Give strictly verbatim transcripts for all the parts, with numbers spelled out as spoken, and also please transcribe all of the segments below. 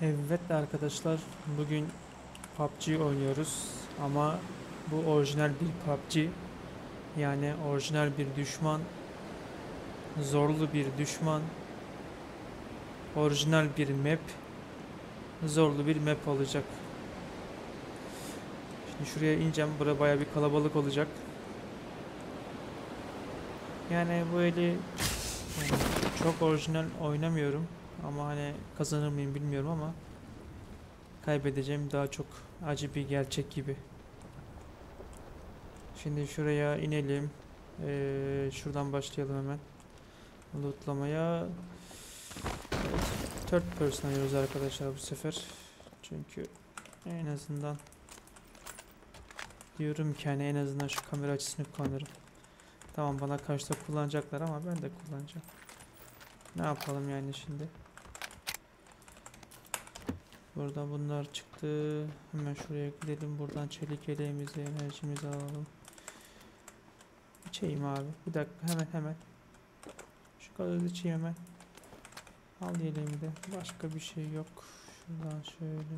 Evet arkadaşlar, bugün P U B G oynuyoruz ama bu orijinal bir P U B G, yani orijinal bir düşman, zorlu bir düşman, orijinal bir map, zorlu bir map olacak. Şimdi şuraya ineceğim, buraya baya bir kalabalık olacak. Yani böyle yani çok orijinal oynamıyorum ama hani kazanır mıyım bilmiyorum ama kaybedeceğim daha çok acı bir gerçek gibi. Şimdi şuraya inelim. Ee, şuradan başlayalım hemen. Lootlamaya. Evet, third person alıyoruz arkadaşlar bu sefer. Çünkü en azından diyorum ki hani en azından şu kamera açısını kullanırım. Tamam, bana karşıda kullanacaklar ama ben de kullanacağım. Ne yapalım yani şimdi? Burada bunlar çıktı. Hemen şuraya gidelim. Buradan çelik yeleğimizi, enerjimizi alalım. İçeyim abi. Bir dakika, hemen hemen. Şu kadar içeyim hemen. Al yeleğimi de. Başka bir şey yok. Şuradan şöyle.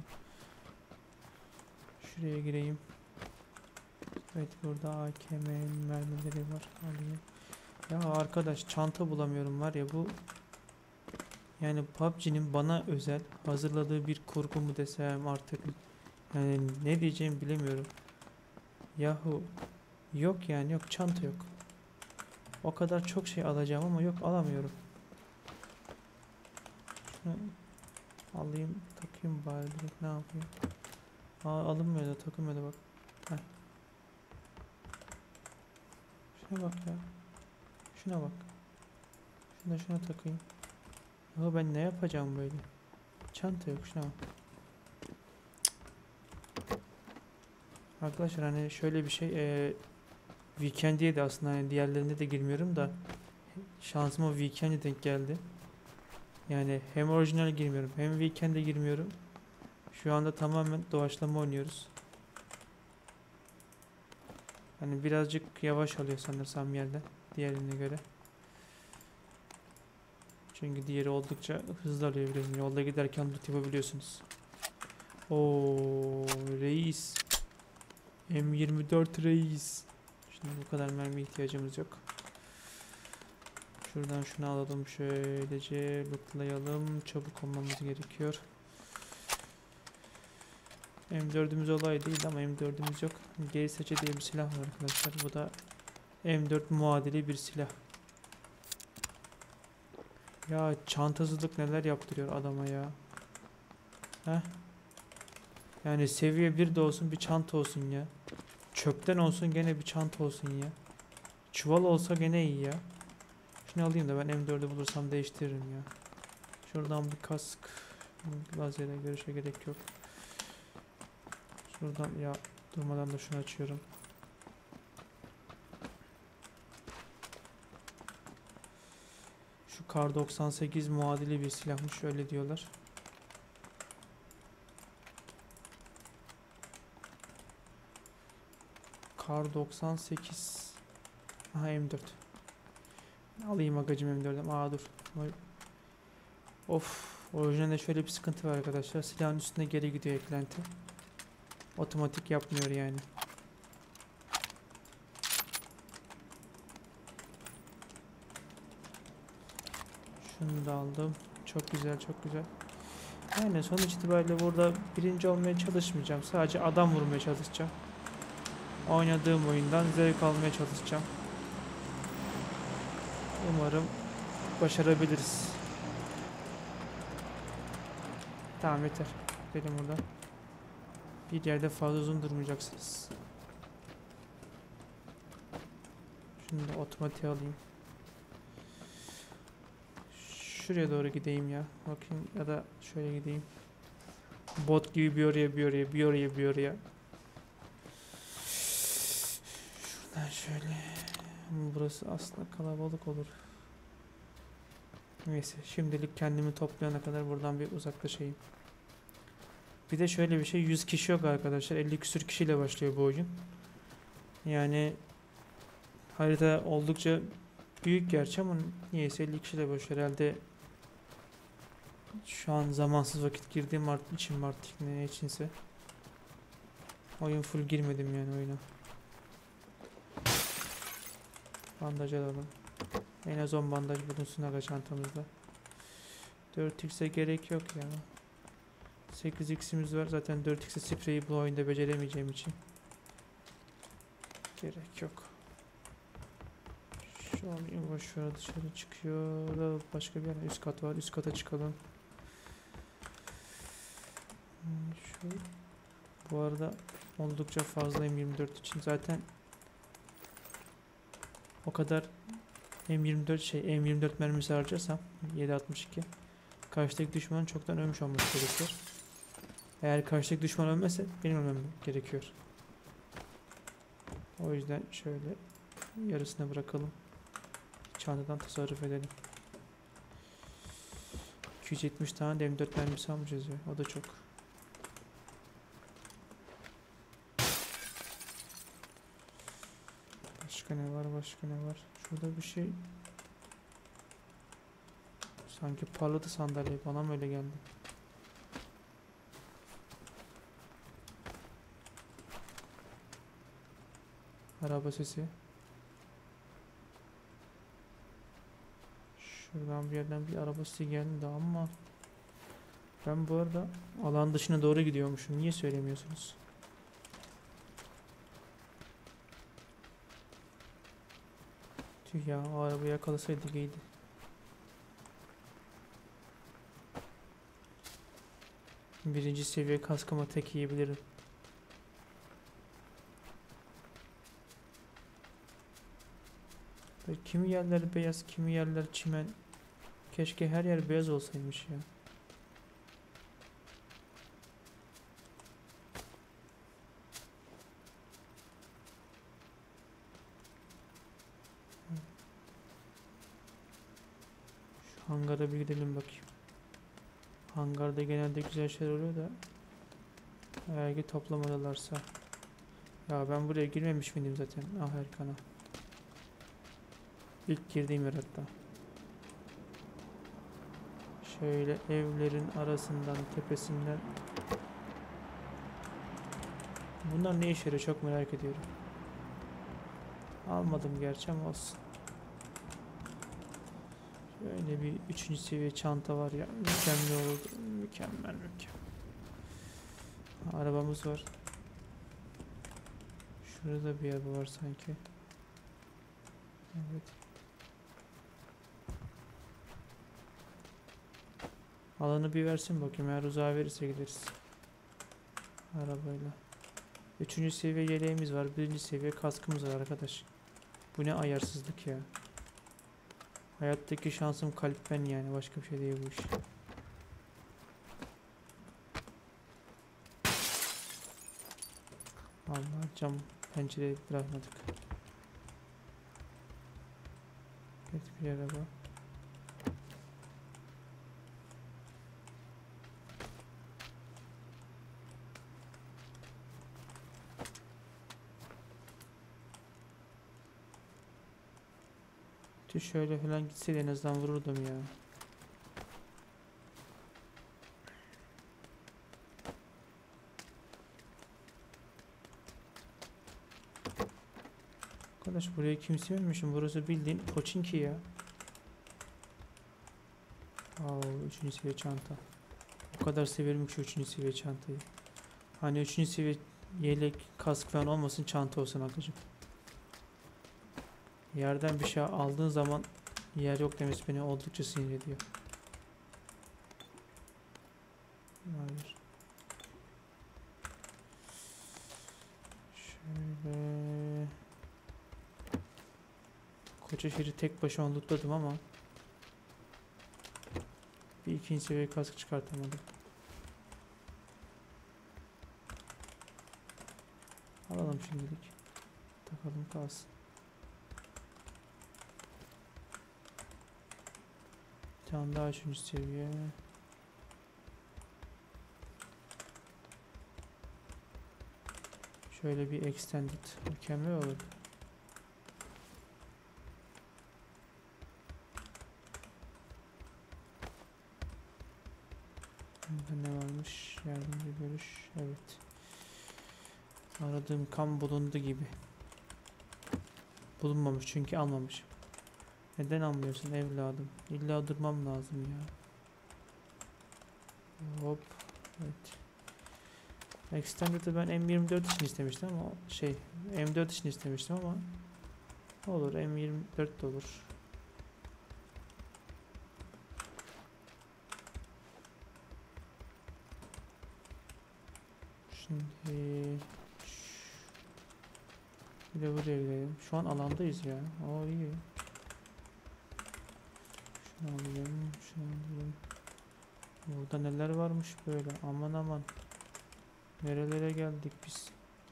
Şuraya gireyim. Evet, burada A K M mermileri var. Alayım. Ya arkadaş, çanta bulamıyorum var ya, bu yani P U B G'nin bana özel hazırladığı bir kurgu mu desem artık, yani ne diyeceğimi bilemiyorum. Yahu yok, yani yok, çanta yok. O kadar çok şey alacağım ama yok, alamıyorum. Şunu alayım, takayım bari, direkt ne yapayım. Aa, alınmıyor da takılmıyor da bak. Heh. Şuna bak ya. Şuna bak. Şuna şuna takayım. Ya ben ne yapacağım böyle? Çanta yok, şuna bak. Arkadaşlar hani şöyle bir şey, e, Weekend'e de aslında hani diğerlerinde de girmiyorum da şansıma Weekend'e denk geldi. Yani hem orijinal girmiyorum hem Weekend'e girmiyorum. Şu anda tamamen doğaçlama oynuyoruz. Hani birazcık yavaş alıyor sanırsam yerden diğerine göre. Çünkü diğeri oldukça hızlı alıyor biraz. Yolda giderken loot yapabiliyorsunuz. Oo reis. M yirmi dört reis. Şimdi bu kadar mermi ihtiyacımız yok. Şuradan şunu alalım, şöylece lootlayalım. Çabuk olmamız gerekiyor. M dördümüz olay değil ama M dördümüz yok. G S C diye bir silah var arkadaşlar. Bu da M dört muadili bir silah. Ya çantasızlık neler yaptırıyor adama ya. Heh. Yani seviye bir de olsun bir çanta olsun ya. Çöpten olsun gene bir çanta olsun ya. Çuval olsa gene iyi ya. Şunu alayım da ben M dördü bulursam değiştiririm ya. Şuradan bir kask. Lazere görüşe gerek yok. Şuradan ya, durmadan da şunu açıyorum. Şu Kar doksan sekiz muadili bir silahmış, öyle diyorlar. Kar doksan sekiz. Aha, M dört. Alayım agacım M dördüm. Aa dur. Of. Orijinalde şöyle bir sıkıntı var arkadaşlar. Silahın üstüne geri gidiyor eklenti. Otomatik yapmıyor yani. Şunu da aldım. Çok güzel, çok güzel. Yani sonuç itibariyle burada birinci olmaya çalışmayacağım. Sadece adam vurmaya çalışacağım. Oynadığım oyundan zevk almaya çalışacağım. Umarım başarabiliriz. Tamam, yeter. Gidelim buradan. Bir yerde fazla uzun durmayacaksınız. Şunu da otomatiğe alayım. Şuraya doğru gideyim ya. Bakayım, ya da şöyle gideyim. Bot gibi bir oraya bir oraya bir oraya bir oraya. Şuradan şöyle. Burası aslında kalabalık olur. Neyse, şimdilik kendimi toplayana kadar buradan bir uzaklaşayım. Bir de şöyle bir şey, yüz kişi yok arkadaşlar. elli küsür kişiyle başlıyor bu oyun. Yani harita oldukça büyük gerçi ama niyeyse elli kişiyle başlıyor. Herhalde Şu an zamansız vakit girdiğim art için mi artık ne içinse. Oyun full girmedim yani oyuna. Bandaj alalım. En az on bandaj bulunsun aga çantamızda. dört x'e gerek yok ya. sekiz x'imiz var. Zaten dört x'e spreyi bu oyunda beceremeyeceğim için. Gerek yok. Şu an yavaş şöyle dışarı çıkıyor. Da başka bir yer. Üst kat var. Üst kata çıkalım. Şu. Bu arada oldukça fazlayım yirmi dört için. Zaten o kadar M yirmi dört şey M yirmi dört mermisi harcarsam yedi altmış iki karşıdaki düşmanın çoktan ölmüş olması gerekiyor. Eğer karşıdaki düşman ölmezse benim ölmem gerekiyor. O yüzden şöyle yarısına bırakalım. Çantadan tasarruf edelim. iki yüz yetmiş tane de M dört mermisi almışız ya. O da çok. Başka ne var? Başka ne var? Şurada bir şey. Sanki parladı sandalye. Bana mı öyle geldi? Araba sesi. Şuradan bir yerden bir araba sesi geldi ama ben bu arada alan dışına doğru gidiyormuşum. Niye söylemiyorsunuz? Tüh ya, o arabayı yakalasaydık iyiydi. Birinci seviye kaskıma tek yiyebilirim. Böyle kimi yerler beyaz, kimi yerler çimen. Keşke her yer beyaz olsaymış ya. Şu hangara bir gidelim bakayım. Hangarda genelde güzel şeyler oluyor da eğer ki toplamadılarsa. Ya ben buraya girmemiş miydim zaten? Ah Erkan'a. İlk girdiğim yer hatta. Şöyle evlerin arasından, tepesinden. Bunlar ne işe yarıyor çok merak ediyorum. Almadım gerçi ama olsun. Şöyle bir üçüncü seviye çanta var ya. Mükemmel oldu. Mükemmel mükemmel. Arabamız var. Şurada bir araba var sanki. Evet. Alanı bir versin bakayım. Eğer uzağa verirse gideriz. Arabayla. Üçüncü seviye yeleğimiz var. Birinci seviye kaskımız var arkadaş. Bu ne ayarsızlık ya. Hayattaki şansım kalp ben yani. Başka bir şey değil bu iş. Allah cam pencereyi bırakmadık. Evet bir araba. Tüh şöyle falan gitseydi en azından vururdum ya. Arkadaş buraya kimse ölmüşüm. Burası bildiğin Pochinki ya. Aa, üçüncü seviye çanta. O kadar severim ki şu üçüncü seviye çantayı. Hani üçüncü seviye yelek, kask falan olmasın, çanta olsun arkadaşım. Yerden bir şey aldığın zaman yer yok demesi beni oldukça sinir ediyor. Hayır. Şöyle. Kocaşehir'i tek başıma lootladım ama bir ikinci seviye kask çıkartamadım. Alalım şimdilik. Takalım kalsın. Bir tane daha üçüncü seviye. Şöyle bir extended mükemmel olur. Burada ne varmış? Yardımcı görüş. Evet. Aradığım kan bulundu gibi. Bulunmamış çünkü almamış. Neden almıyorsun evladım? İlla durmam lazım ya. Hop. Evet. Extended'ı ben M yirmi dört için istemiştim ama şey M dört için istemiştim ama olur, M yirmi dört de olur. Şimdi bir de buraya gidelim. Şu an alandayız ya. O iyi. Şunu alayım, şunu alayım. Burada neler varmış böyle. Aman aman. Nerelere geldik biz?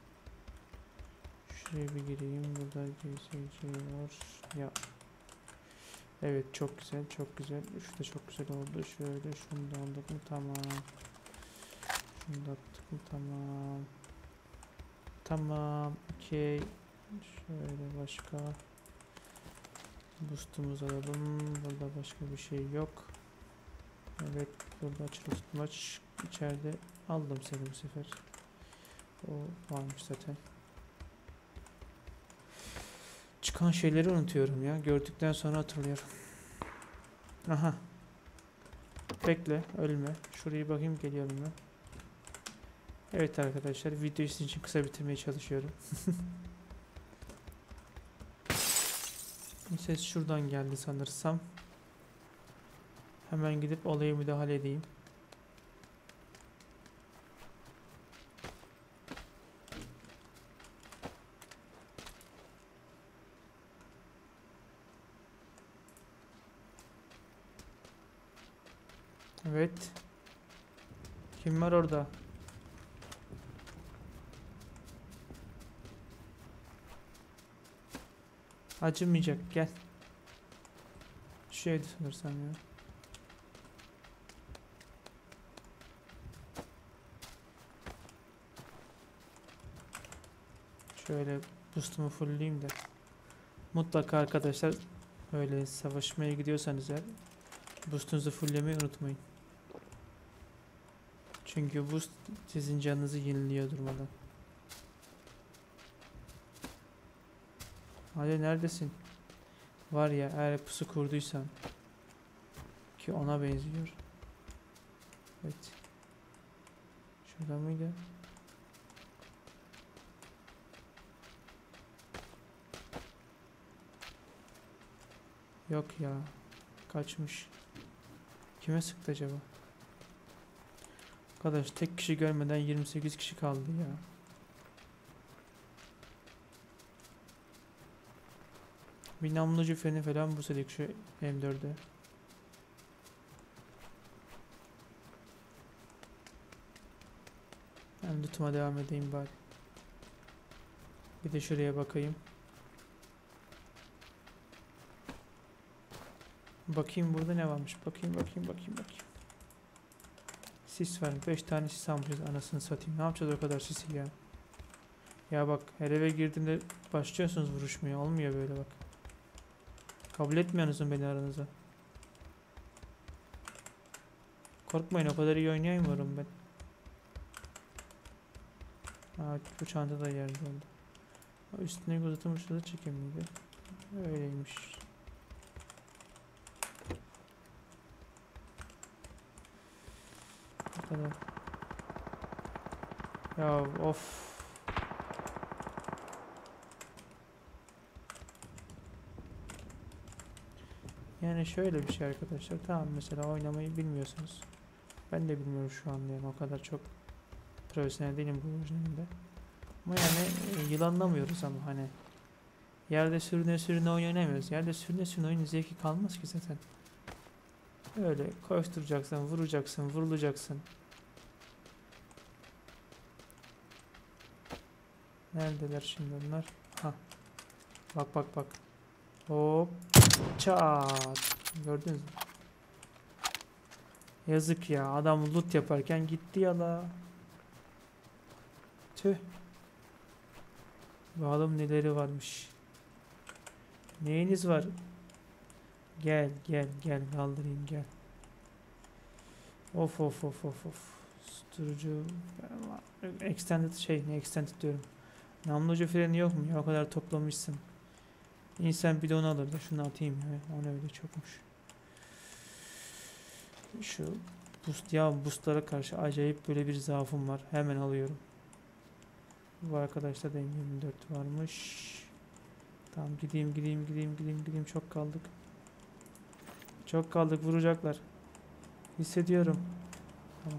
Şuraya bir gireyim. Burada C S C var. Ya. Evet, çok güzel, çok güzel. Şu da çok güzel oldu. Şöyle şunu da aldık mı? Tamam. Şunu da attık mı? Tamam. Tamam. Okey. Şöyle başka. Boost'umuzu alalım. Burada başka bir şey yok. Evet. Burada açılı tutmaç. İçeride aldım seni bu sefer. O varmış zaten. Çıkan şeyleri unutuyorum ya. Gördükten sonra hatırlıyorum. Aha. Bekle. Ölme. Şurayı bakayım, geliyorum ben. Evet arkadaşlar. Videoyu sizin için kısa bitirmeye çalışıyorum. Ses şuradan geldi sanırsam. Hemen gidip olayı müdahale edeyim. Evet. Kim var orada? Acımayacak, gel. Şeydi sanırsam ya. Şöyle boost'umu fullleyeyim de. Mutlaka arkadaşlar öyle savaşmaya gidiyorsanız eğer boost'unuzu fulllemeyi unutmayın. Çünkü boost sizin canınızı yeniliyor durmadan. Hadi neredesin? Var ya, eğer pusu kurduysan ki ona benziyor. Evet. Şurada mıydı? Yok ya. Kaçmış. Kime sıktı acaba? Arkadaş tek kişi görmeden yirmi sekiz kişi kaldı ya. Bir namlucu freni falan bulsaydık şu M dört'e. Ben lootuma devam edeyim bari. Bir de şuraya bakayım. Bakayım burada ne varmış. Bakayım bakayım bakayım bakayım. Sis var. beş tane sis almışız, anasını satayım. Ne yapacağız o kadar sisi ya? Ya bak, her eve girdiğimde başlıyorsunuz vuruşmaya. Olmuyor böyle bak. Kabul etmiyorsunuz beni aranıza. Korkmayın, o kadar iyi oynayamıyorum ben. Aa, bu çanta da yerde oldu. Üstüne uzatılmış da çekim miydi? Öyleymiş. Bu kadar. Ya of. Yani şöyle bir şey arkadaşlar. Tamam, mesela oynamayı bilmiyorsunuz. Ben de bilmiyorum şu an, yani o kadar çok profesyonel değilim bu orijinalinde. Ama yani e, yılanlamıyoruz ama hani yerde sürüne sürüne oyun oynamıyoruz. Yerde sürüne sürüne oyun zevki kalmaz ki zaten. Öyle koşturacaksın, vuracaksın, vurulacaksın. Neredeler şimdi onlar? Ha. Bak bak bak. Hop. Çat. Gördünüz mü? Yazık ya. Adam loot yaparken gitti ya la. Tüh. Bakalım neleri varmış. Neyiniz var? Gel gel gel kaldırayım gel. Of of of of of. Susturucu. Extended şey ne extended diyorum. Namlucu freni yok mu ya? O kadar toplamışsın. İnsan bir de onu alır da şunu atayım ya. Onu öyle çokmuş. Şu boost ya boostlara karşı acayip böyle bir zaafım var. Hemen alıyorum. Bu arkadaşta da M yirmi dört varmış. Tamam gideyim gideyim gideyim gideyim gideyim çok kaldık. Çok kaldık vuracaklar. Hissediyorum. Tamam.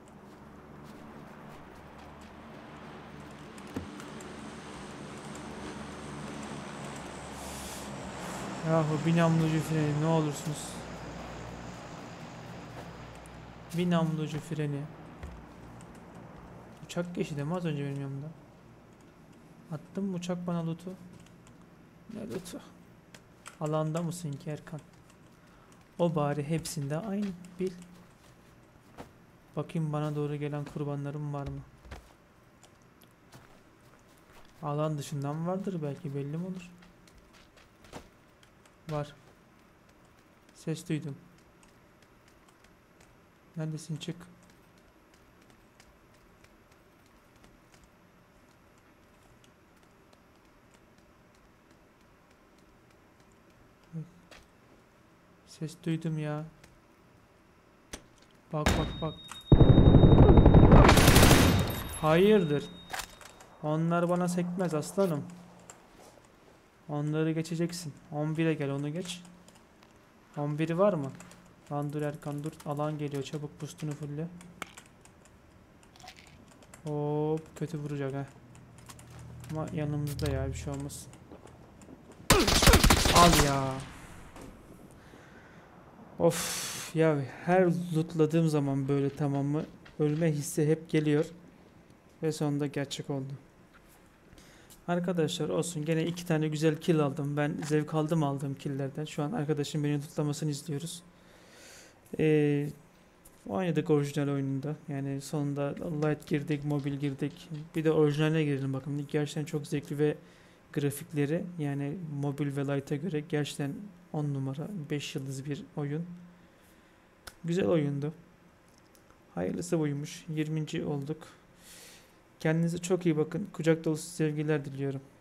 Yahu bir namlucu freni ne olursunuz. Bir namlucu freni. Uçak geçti değil mi az önce benim yanımda? Attın mı uçak bana loot'u? Ne loot'u? Alanda mısın ki Erkan? O bari hepsinde aynı bil. Bakayım bana doğru gelen kurbanlarım var mı? Alan dışından vardır belki belli mi olur? Var. Ses duydum. Neredesin çık. Ses duydum ya. Bak bak bak. Hayırdır? Onlar bana sekmez aslanım. Onları geçeceksin. on bire gel onu geç. on biri var mı? Lan dur Erkan dur. Alan geliyor çabuk boostunu fulle. Hop kötü vuracak ha. Ama yanımızda ya bir şey olmaz. Al ya. Of ya her lootladığım zaman böyle tamam mı? Ölme hissi hep geliyor. Ve sonunda gerçek oldu. Arkadaşlar olsun gene iki tane güzel kill aldım. Ben zevk aldım aldığım killlerden. Şu an arkadaşım beni lootlamasını izliyoruz. Ee, oynadık orijinal oyununda. Yani sonunda light girdik, mobil girdik. Bir de orijinaline girelim bakın. Gerçekten çok zevkli ve grafikleri yani mobil ve light'a göre gerçekten on numara beş yıldız bir oyun. Güzel oyundu. Hayırlısı buymuş. yirminci olduk. Kendinize çok iyi bakın. Kucak dolusu sevgiler diliyorum.